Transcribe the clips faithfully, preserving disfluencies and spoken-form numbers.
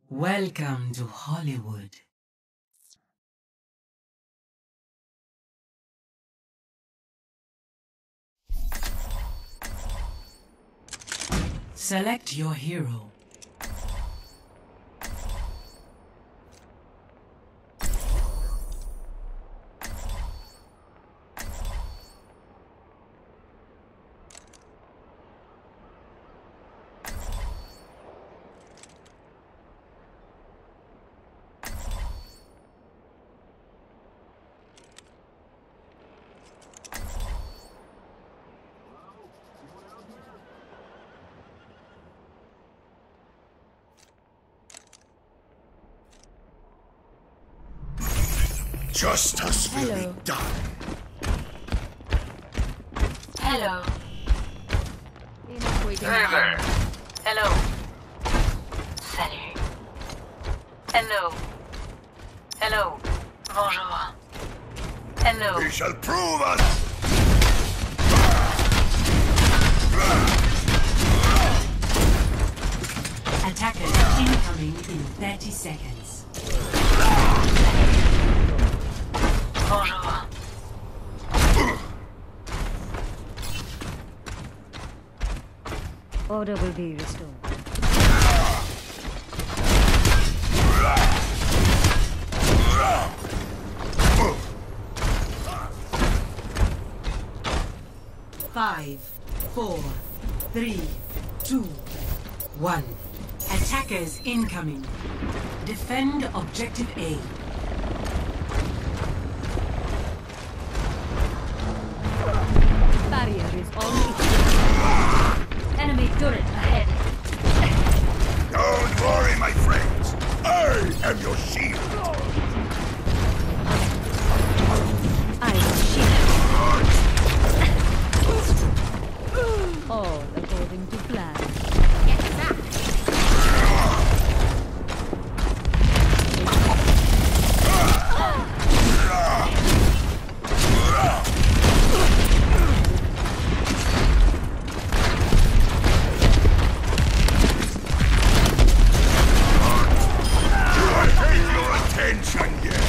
Welcome to Hollywood. Select your hero. Justice will Hello. be done. Hello. Hey there. Hello. Salut. Hello. Hello. Bonjour. Hello. We shall prove us. Attackers incoming in thirty seconds. Bonjour. Order will be restored. Five, four, three, two, one. Attackers incoming. Defend objective A. Barrier is on its enemy turret ahead. Don't worry, my friends. I am your shield. I will shield. All according to plan. I hate your attention yet.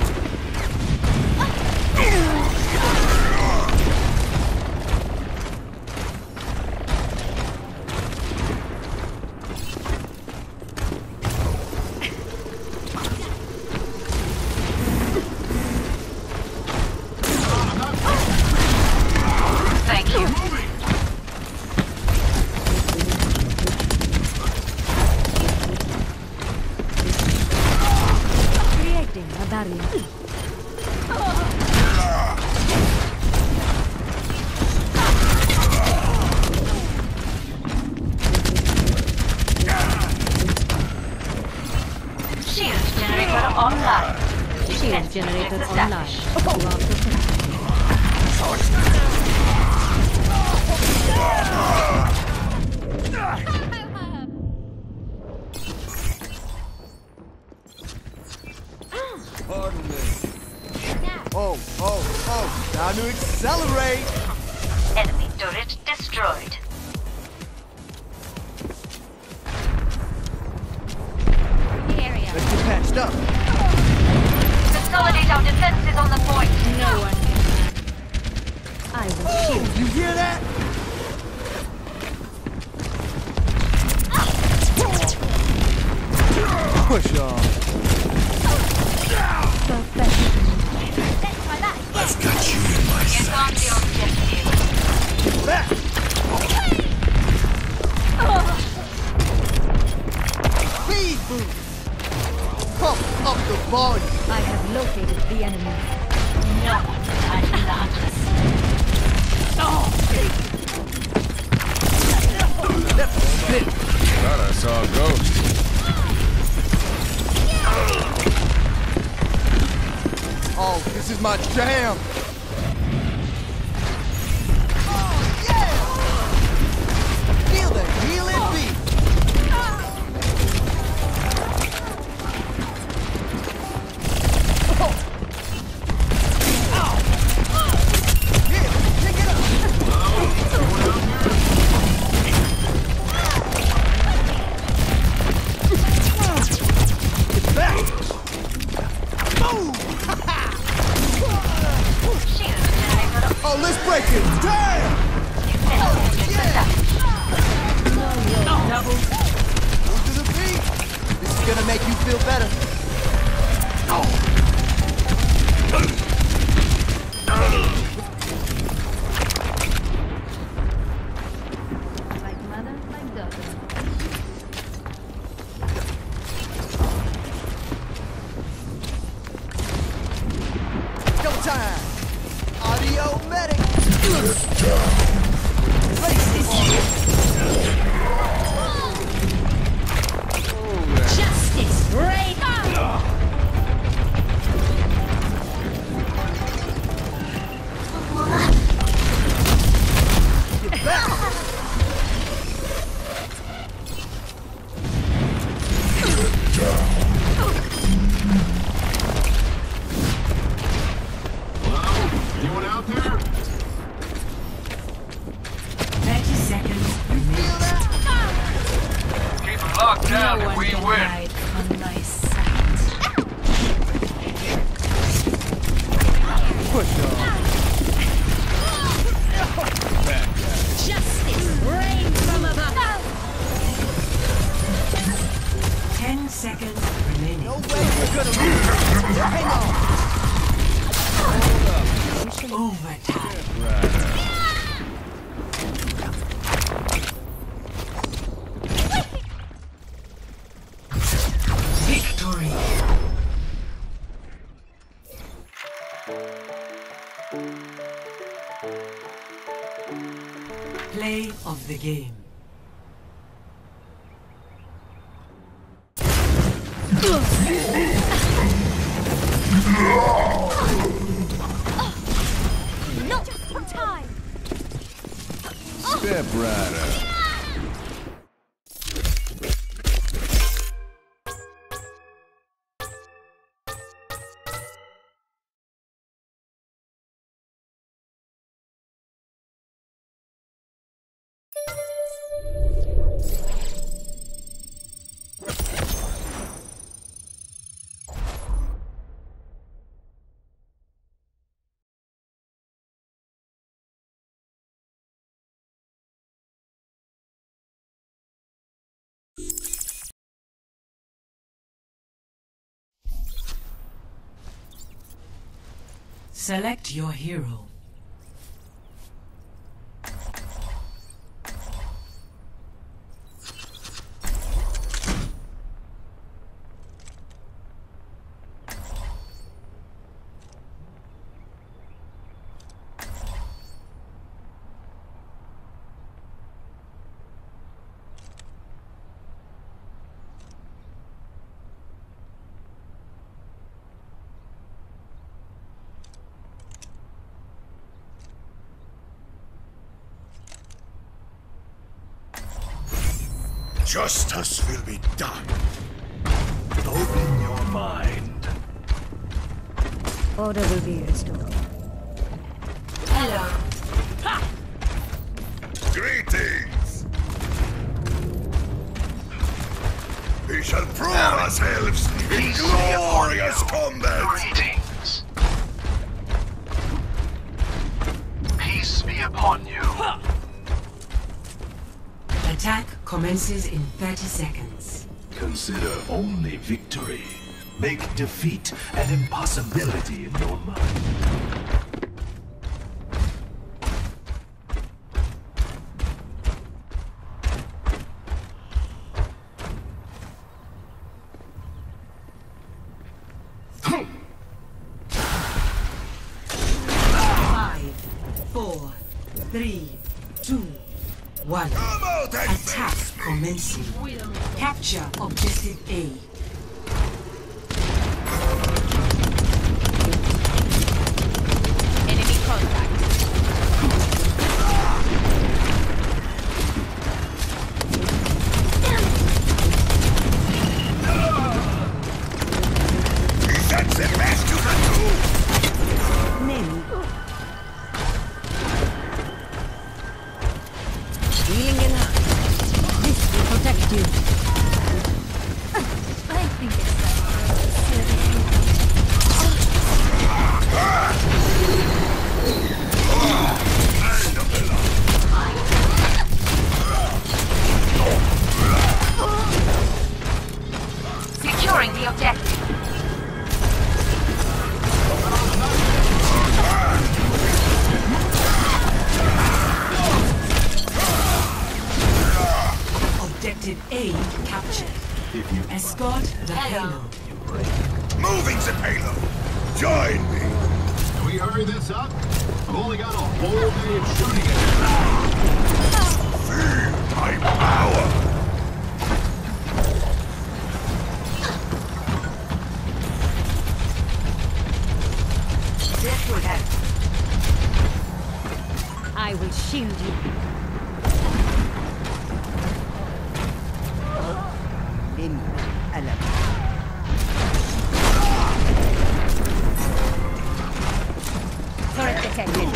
Thank you. Creating a barrier. Shield generator online. Shield generator Defense online. established. You are protected. Pardon me. Oh, oh, oh, time to accelerate! Enemy turret destroyed. Let's get patched up. Consolidate our defenses on the point. No one can. I will shield. You hear that? Push on. Perfection. I've got you in my Get on the objective. Back! Speed boost! Pump up the volume! I have located the enemy. No one can hide behind That's it! Thought I saw a ghost. Oh, this is my jam! Oh, yeah! Feel the healing beat! Oh. Yeah, pick it up! Go time! Audio medic! Justice reign! Get back! Anyone out there? thirty seconds Feel remaining. that? Keep them locked down and we win. On my side. Push on. Justice reign from above. Ten seconds remaining. No way we're gonna lose. Hang on. Overtime. Victory. Play of the game. Not just in time. Step right up. Select your hero. Justice will be done. Open your mind. Order will be restored. Hello. Greetings. We shall prove ourselves in glorious combat. Greetings. Peace be upon you. Attack commences in thirty seconds. Consider only victory. Make defeat an impossibility in your mind. Five, four, three, two, one. Come out and Attack commencing. Capture objective A. Enemy contact. That's the best you can do. Healing enough. This will protect you. I think it's Securing the objective. Objective A captured. If you Escort the Hello. payload. Moving the payload. Join me. Can we hurry this up? I've only got a whole day of shooting it. Feel my power. This will help. I will shield you. إن ألم. Turret detected.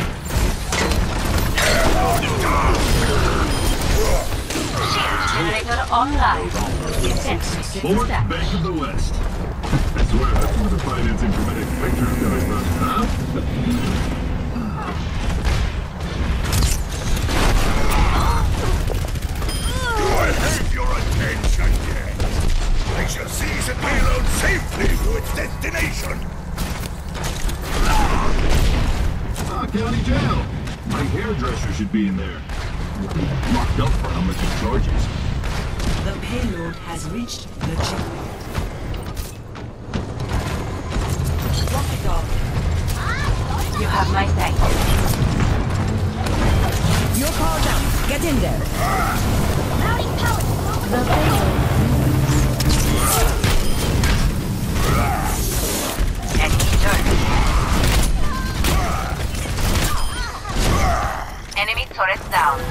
Shield generator online. Sensors Fourth established. Bank of the West. I swear that's one of the financing committee pictures that I found, huh? Do I have your attention yet? I shall seize the payload safely to its destination. Ah, county jail. My hairdresser should be in there. Locked up for how much it charges. The payload has reached the checkpoint. Lock it off. You have my thanks. You're called out. Get in there. The payload. Enemy turret. Enemy turret down.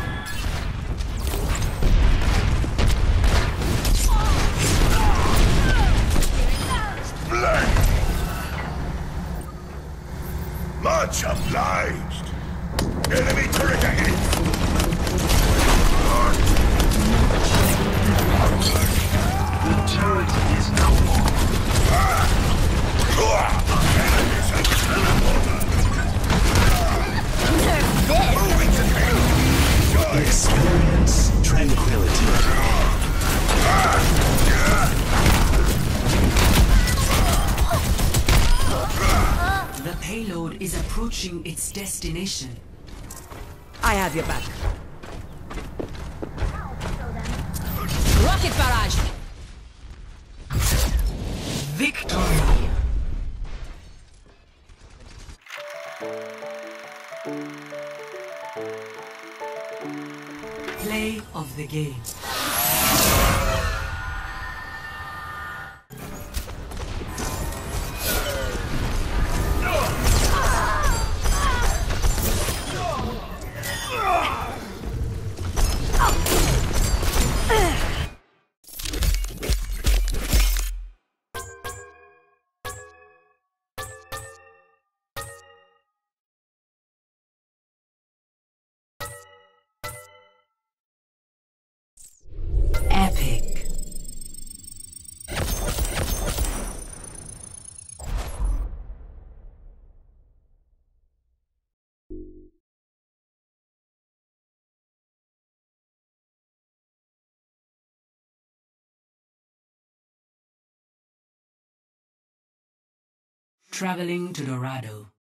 Blank. Much obliged. Enemy turret ahead. The turret is no more. Enemies at teleporter. Moving to payload. Join. Experience tranquility. The payload is approaching its destination. I have your back. Rocket barrage. Victory! Play of the game. Epic. Traveling to Dorado.